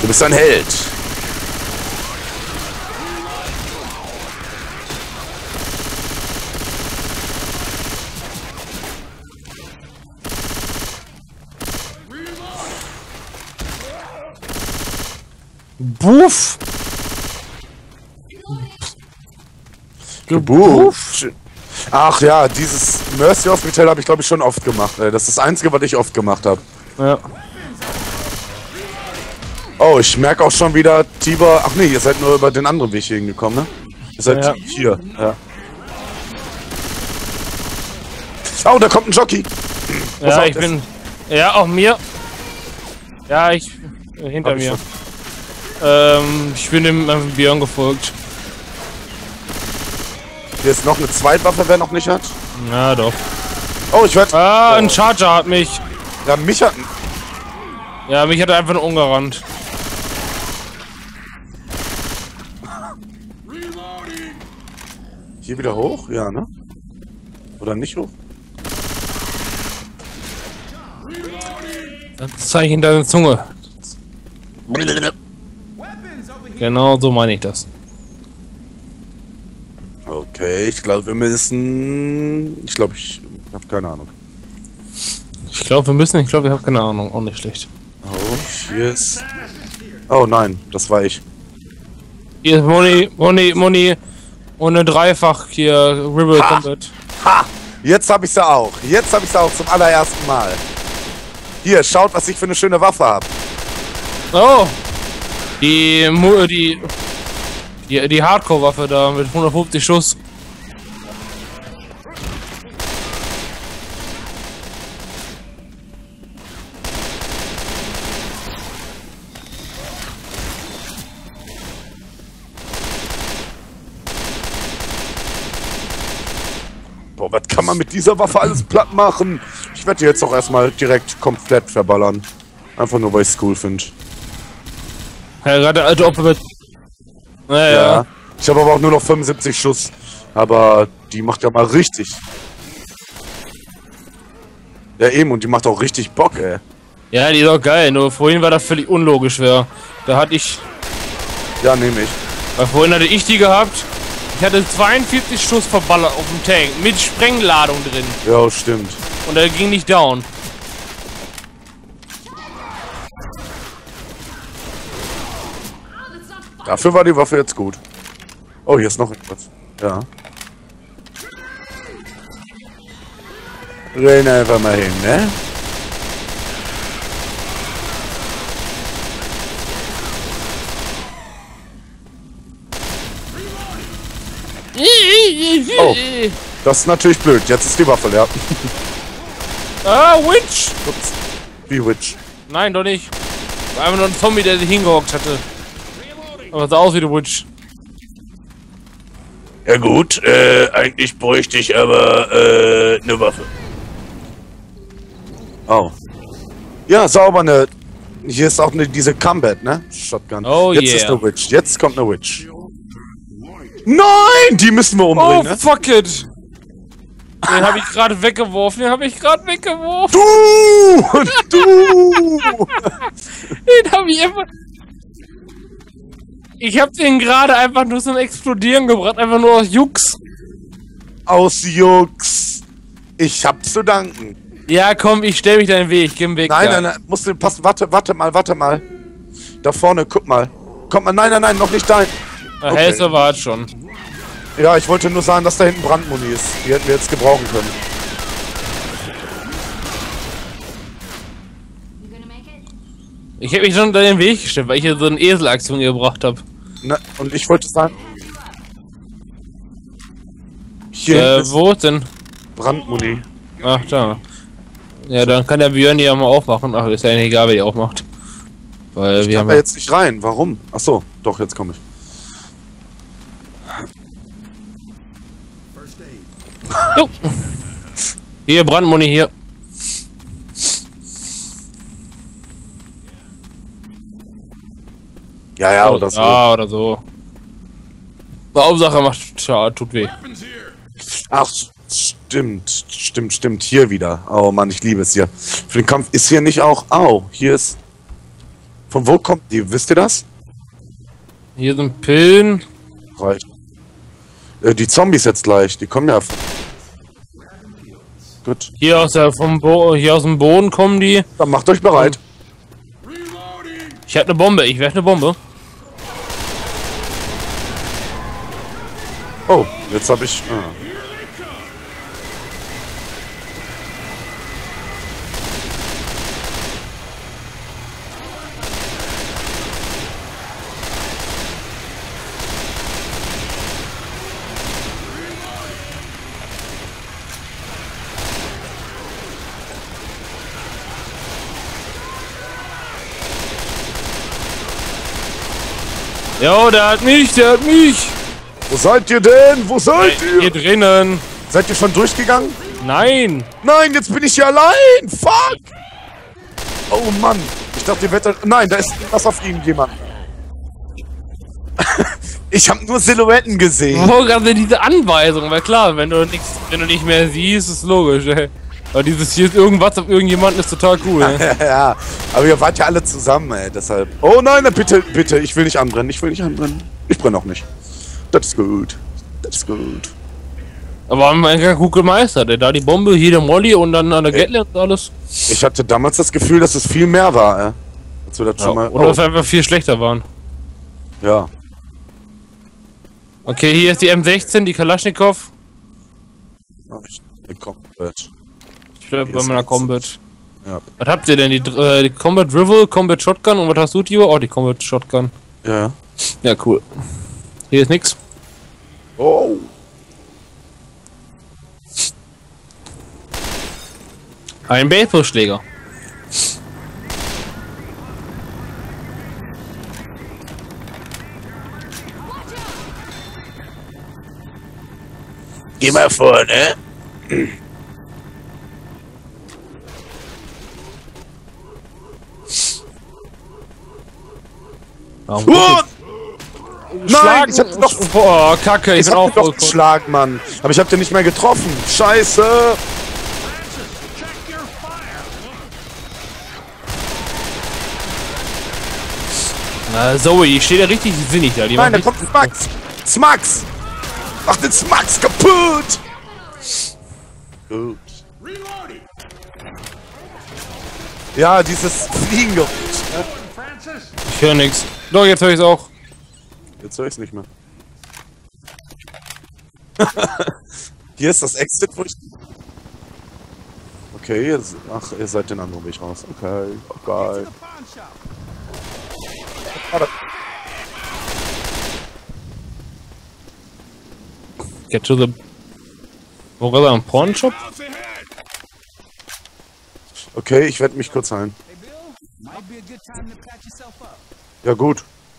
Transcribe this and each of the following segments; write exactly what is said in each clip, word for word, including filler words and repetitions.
Du bist ein Held. Buff! Gebuff! Ach ja, dieses Mercy Hospital habe ich glaube ich schon oft gemacht. Ey. Das ist das Einzige, was ich oft gemacht habe. Ja. Oh, ich merke auch schon wieder, Tibor... Ach nee, ihr seid nur über den anderen Weg hier hingekommen, ne? Ihr seid Ja. hier, ja. Oh, da kommt ein Jockey! Pass Ja, auf, ich das- bin... Ja, auch mir. Ja, ich... äh, Hinter Hab ich mir. schon. Ähm, ich bin dem ähm, Björn gefolgt. Hier ist noch eine Zweitwaffe, wer noch nicht hat. Na doch. Oh, ich werd... Ah, oh. ein Charger hat mich. Ja, mich hat... Ja, mich hat er einfach nur umgerannt. Hier wieder hoch? Ja, ne? Oder nicht hoch? Das Zeichen deine Zunge. Genau so meine ich das. Okay, ich glaube, wir müssen... Ich glaube, ich habe keine Ahnung. Ich glaube, wir müssen, ich glaube, ich habe keine Ahnung. Auch nicht schlecht. Oh, hier ist... Oh nein, das war ich. Hier ist Moni, Moni, Moni. Und eine Dreifach hier, Rebel Ha! Combat. Ha! Jetzt hab ich sie auch. Jetzt hab ich sie auch zum allerersten Mal. Hier, schaut, was ich für eine schöne Waffe habe. Oh! Die, Mu- die, die, die Hardcore-Waffe da mit hundertfünfzig Schuss. Boah, was kann man mit dieser Waffe alles platt machen? Ich werde die jetzt auch erstmal direkt komplett verballern. Einfach nur, weil ich es cool finde. Ja, gerade der alte Opfer mit. Naja. Ja. Ich habe aber auch nur noch fünfundsiebzig Schuss. Aber die macht ja mal richtig. Ja eben, und die macht auch richtig Bock, ey. Ja, die ist auch geil, nur vorhin war das völlig unlogisch, wer. Da hatte ich. Ja, nehme ich. Weil vorhin hatte ich die gehabt. Ich hatte zweiundvierzig Schuss verballert auf dem Tank. Mit Sprengladung drin. Ja, stimmt. Und er ging nicht down. Dafür war die Waffe jetzt gut. Oh, hier ist noch etwas. Ja. Renn einfach mal hin, ne? Oh. Das ist natürlich blöd. Jetzt ist die Waffe leer. Ah, Witch! Ups. Wie Witch. Nein, doch nicht. War einfach nur ein Zombie, der sich hingehockt hatte. Aber sah aus wie der Witch. Ja gut, äh, eigentlich bräuchte ich aber, äh, eine Waffe. Oh. Ja, sauber eine... Hier ist auch eine, diese Combat, ne? Shotgun. Oh Jetzt yeah. ist eine Witch. Jetzt kommt eine Witch. Nein! Die müssen wir umbringen, Oh, ne? fuck it! Den habe ich gerade weggeworfen, den habe ich gerade weggeworfen. Du! Du! Den habe ich einfach... Ich habe den gerade einfach nur zum Explodieren gebracht, einfach nur aus Jux. Aus Jux. Ich hab zu danken. Ja, komm, ich stell mich deinen Weg, geh weg. Nein, da. nein, nein, musst du passen. Warte, warte mal, warte mal. Da vorne, guck mal. Kommt mal, nein, nein, nein, noch nicht dahin. Na, Okay. Hälfte war es schon. Ja, ich wollte nur sagen, dass da hinten Brandmuni ist. Die hätten wir jetzt gebrauchen können. Ich hätte mich schon unter den Weg gestellt, weil ich hier so eine Eselaktion gebracht habe. Na, und ich wollte sagen... Hier Äh, hinten ist wo ist denn? Brandmuni. Ach, da. Ja, dann kann der Björn die ja mal aufmachen. Ach, ist ja nicht egal, wer die aufmacht. Weil Ich wir kann haben da ja... jetzt nicht rein. Warum? Ach so, doch, jetzt komme ich. Jo. Hier, Brandmuni, hier. Ja, ja, oder so. Ja, oder so. Hauptsache macht Schaden, tut weh. Ach, stimmt, stimmt, stimmt. Hier wieder. Oh Mann, ich liebe es hier. Für den Kampf ist hier nicht auch... Au, hier ist... Von wo kommt die? Wisst ihr das? Hier sind Pillen. Reicht. Äh, die Zombies jetzt gleich, die kommen ja. Gut. Hier aus der vom Bo hier aus dem Boden kommen die. Dann macht euch bereit. Ich hab eine Bombe, ich werf eine Bombe. Oh, jetzt habe ich. Ah. Jo, der hat mich, der hat mich. Wo seid ihr denn? Wo seid Hier ihr? drinnen. Seid ihr schon durchgegangen? Nein. Nein, jetzt bin ich hier allein! Fuck! Oh Mann! Ich dachte, ihr werdet. Nein, da ist was auf ihm jemand. Ich habe nur Silhouetten gesehen. Wo gerade diese Anweisung? Weil klar, wenn du nichts, wenn du nicht mehr siehst, ist logisch, ey. Aber dieses hier ist irgendwas auf irgendjemanden ist total cool, ey. Ja, aber ihr wart ja alle zusammen, ey, deshalb. Oh nein, bitte, bitte, ich will nicht anbrennen, ich will nicht anbrennen. Ich brenne auch nicht. Das ist gut. Das ist gut. Aber haben wir eigentlich gut gemeistert, ey. Da die Bombe, hier der Molly und dann an der Gatling und alles. Ich hatte damals das Gefühl, dass es viel mehr war, ey. Als wir das Ja, schon mal. oder Oh. dass wir einfach viel schlechter waren. Ja. Okay, hier ist die M sechzehn, die Kalaschnikow. Oh, ich, ich komm, Bitch. Ich bleib bei ist meiner jetzt- Combat. Ja. Was habt ihr denn? Die, äh, die Combat Rival, Combat Shotgun und was hast du, Tio? Oh, die Combat Shotgun. Ja. Ja, cool. Hier ist nix. Oh. Ein Baseballschläger. Geh mal vorne. Warum Oh! Nein, Schlagen. ich hab doch. Boah, Kacke, ich, Ich bin hab auch dich doch voll geschlagen, Mann. Aber ich hab den nicht mehr getroffen. Scheiße. Na, Zoe, ich stehe da richtig sinnig da. Die Nein, da macht kommt Smax. Smax. Mach den Smax kaputt. Gut. Ja, dieses Fliegengeräusch. Ne? Ich höre nix. Doch, jetzt höre ich's auch. Jetzt höre ich's nicht mehr. Hier ist das Exit, wo ich... Okay, jetzt, ach, ihr seid den anderen Weg raus. Okay, oh, geil. Get to the... Wo war da ein Pornshop? Okay, ich werde mich kurz heilen. Ja, gut.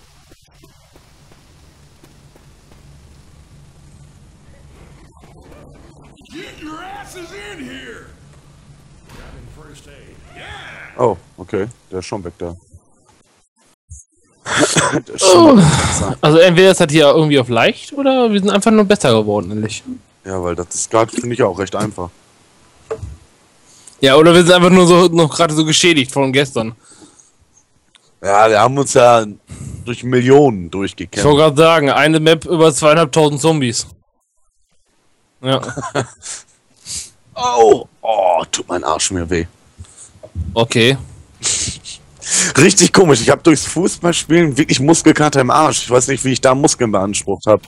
Oh, okay. Der ist schon weg da. Der ist schon weg. Also entweder ist das hier irgendwie auf leicht oder wir sind einfach nur besser geworden, endlich. Ja, weil das ist gerade, finde ich, auch recht einfach. Ja, oder wir sind einfach nur so noch gerade so geschädigt von gestern. Ja, wir haben uns ja durch Millionen Ich durchgekämpft. wollte gerade sagen, eine Map über zweieinhalbtausend Zombies. Ja, Oh, oh, tut mein Arsch mir weh. okay. Richtig komisch. Ich habe durchs Fußballspielen wirklich Muskelkater im Arsch. Ich weiß nicht, wie ich da Muskeln beansprucht habe.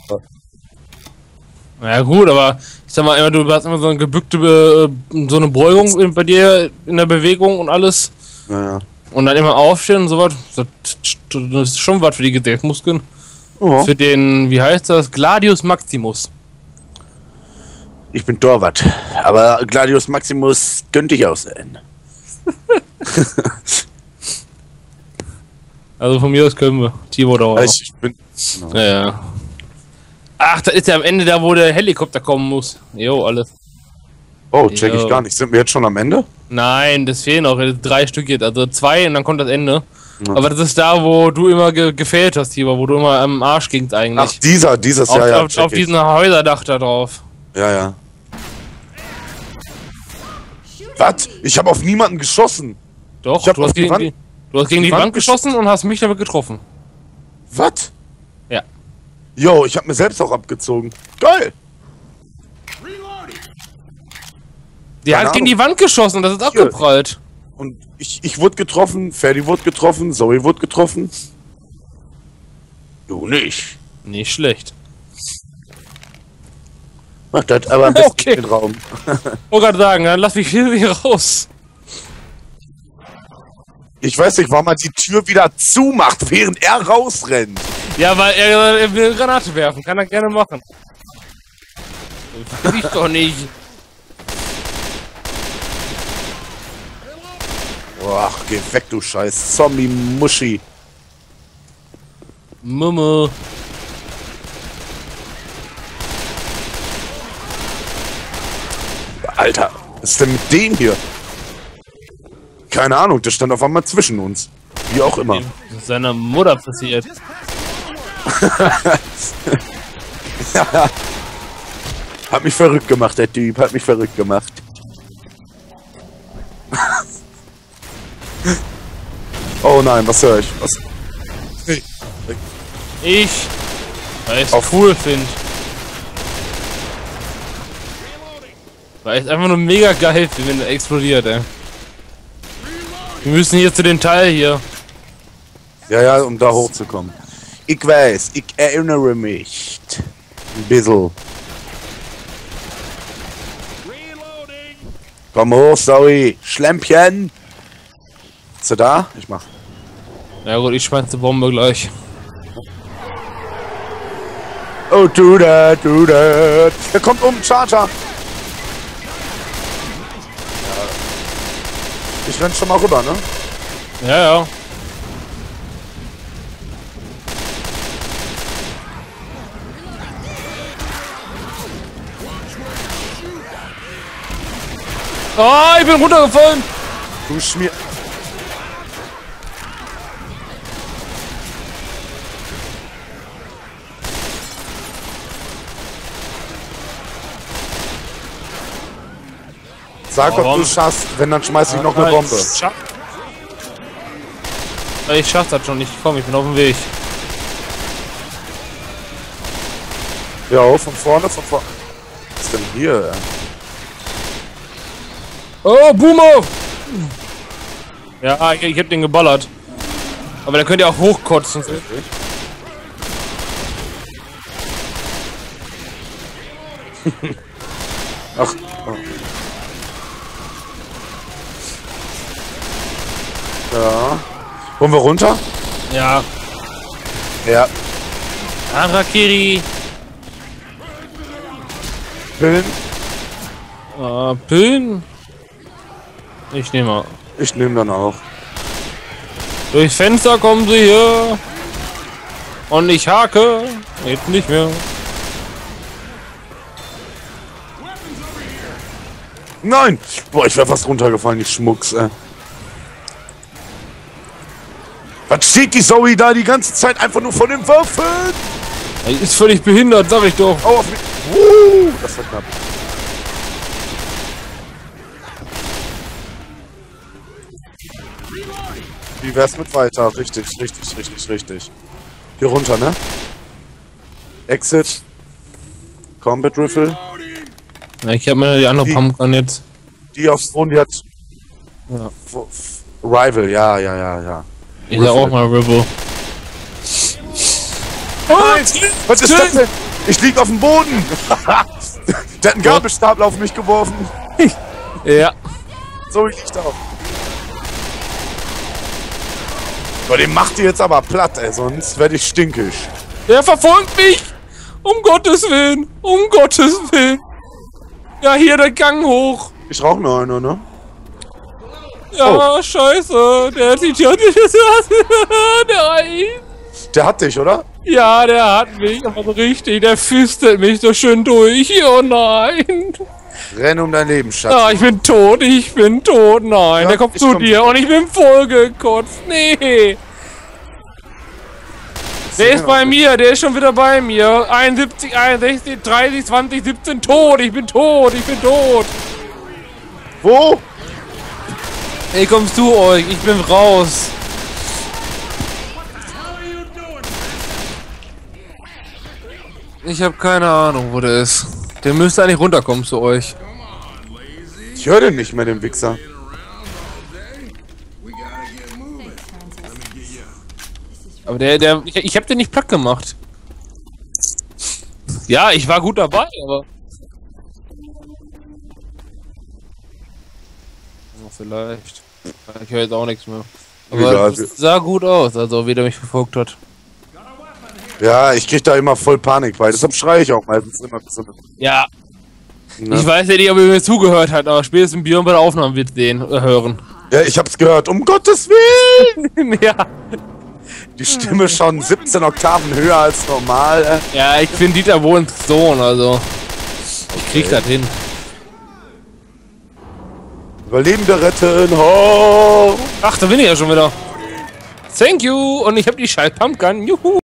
Ja gut, aber ich sag mal, immer, du hast immer so eine gebückte, äh, so eine Beugung in- bei dir in der Bewegung und alles. Naja. Und dann immer aufstehen und so was. Das, das ist schon was für die Gedächtnismuskeln. Oh, Für den, wie heißt das? Gladius Maximus. ich bin Torwart. Aber Gladius Maximus könnte ich auch sein. Also von mir aus können wir. Timo Dauer. Ich, ich bin. Genau. Ja, ja. Ach, das ist ja am Ende da, wo der Helikopter kommen muss. Jo, alles. Oh, check ich Jo. gar nicht. Sind wir jetzt schon am Ende? Nein, das fehlen noch drei Stück jetzt. Also zwei und dann kommt das Ende. Ja. Aber das ist da, wo du immer ge gefehlt hast, Timo, wo du immer am Arsch gingst eigentlich. Ach, dieser, dieses, auf ja, ja. auf, check auf ich. diesen Häuserdach da drauf. Ja, ja. Was? Ich habe auf niemanden geschossen. Doch, Ich hab du auf hast die die, Wand- die, Du hast gegen die, die Wand, Wand geschossen und hast mich damit getroffen. Was? Ja. Jo, ich hab mir selbst auch abgezogen. Geil! Die hat gegen die Wand geschossen und das ist abgeprallt. Und ich, ich wurde getroffen, Ferdi wurde getroffen, Zoe wurde getroffen. Du nicht. Nicht schlecht. Mach das aber am besten okay. Den Raum. Ich wollte gerade sagen, dann lass mich hier raus. Ich weiß nicht, warum man die Tür wieder zumacht, während er rausrennt. Ja, weil er, er will eine Granate werfen. Kann er gerne machen. Will ich doch nicht. Boah, geh weg, du scheiß Zombie-Muschi. Mumu. Alter, was ist denn mit dem hier? Keine Ahnung, der stand auf einmal zwischen uns. Wie auch immer. Das ist seiner Mutter passiert. Hat mich verrückt gemacht, der Typ. Hat mich verrückt gemacht. Oh nein, was höre ich? Was? Ich, weil ich es cool finde. Weil ich es einfach nur mega geil finde, wenn er explodiert, ey. Wir müssen hier zu dem Teil hier. Ja, ja, um da hochzukommen. Ich weiß, ich erinnere mich. Ein bisschen. Komm hoch, Zoe. Schlämpchen. Ist er da? Ich mach. Ja gut, ich schmeiß die Bombe gleich. Oh, do that, do that. Der kommt um, Charger. Ich renn schon mal rüber, ne? Ja, ja. Oh, ich bin runtergefallen. Du Schmier... Sag, ob du schaffst, wenn dann schmeiß ich noch eine Bombe. Ich schaff das schon nicht. Komm, ich bin auf dem Weg. Ja, von vorne, von vorne. Was ist denn hier? Oh, Boomer! Ja, ich, ich hab den geballert. Aber der könnt ihr auch hochkotzen. Ach. Oh. Ja. Wollen wir runter? Ja. Ja. Harakiri. Pillen? Äh, Pillen? Ich nehme mal. Ich nehme dann auch. Durchs Fenster kommen sie hier. Und ich hake. Jetzt nicht mehr. Nein! Boah, ich wäre fast runtergefallen, ich Schmucks, ey. Was steht die Zoe da die ganze Zeit einfach nur vor den Waffen? Die ist völlig behindert, sag ich doch. Oh, auf mich. Uh, das war knapp. Wie wär's mit weiter? Richtig, richtig, richtig, richtig. Hier runter, ne? Exit. Combat Rifle. Ja, ich hab mir die andere Die- Pumpgun jetzt. Die aufs Boden, die hat. Ja. F- F- Rival, ja, ja, ja, ja. Ich sag auch mal Rival. Nein! Was ist das denn? Ich lieg auf dem Boden! Der hat einen Gabelstapler auf mich geworfen. Ja. So, ich lieg auf. Boah, den macht ihr jetzt aber platt, ey, sonst werde ich stinkig. Der verfolgt mich! Um Gottes Willen! Um Gottes Willen! Ja, hier der Gang hoch! Ich rauche nur eine, ne? Ja, scheiße! Der hat die Tür. Nein! Der hat dich, oder? Ja, der hat mich, aber so richtig. Der füstelt mich so schön durch. Oh nein! Renn um dein Leben, Schatz. Ah, ich bin tot, ich bin tot. Nein, Ja, der kommt ich zu komm- dir und ich bin vollgekotzt. Nee! Der ist bei mir, der ist schon wieder bei mir. einundsiebzig, einundsechzig, dreißig, zwanzig, siebzehn, tot. Ich bin tot, ich bin tot. Wo? Ich komm zu euch, ich bin raus. Ich habe keine Ahnung, wo der ist. Der müsste eigentlich runterkommen zu euch. Ich höre den nicht mehr, den Wichser. Aber der, der, ich, ich habe den nicht platt gemacht. Ja, ich war gut dabei, aber... Oh, vielleicht. Ich höre jetzt auch nichts mehr. Aber Egal. es sah gut aus, also wie der mich verfolgt hat. Ja, ich krieg da immer voll Panik bei. Deshalb schreie ich auch meistens immer ein bisschen. Ja. Ne? Ich weiß ja nicht, ob er mir zugehört hat, aber spätestens Björn bei der Aufnahme wird sehen, äh, hören. Ja, ich hab's gehört. Um Gottes Willen! Ja. Die Stimme schon siebzehn Oktaven höher als normal. Äh. Ja, ich bin Dieter Bohlens Sohn, also. Ich krieg das hin. Überlebende retten. Ho! Ach, da bin ich ja schon wieder. Thank you! Und ich hab die scheiß Pumpgun. Juhu!